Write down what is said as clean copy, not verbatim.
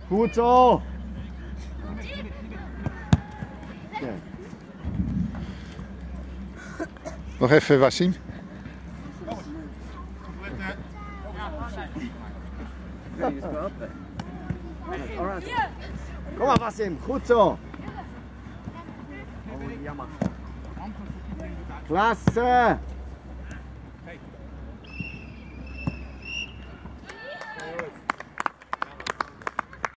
Goed zo. Ja. Nog even Wassim. Kom maar Wassim, goed zo. Klasse.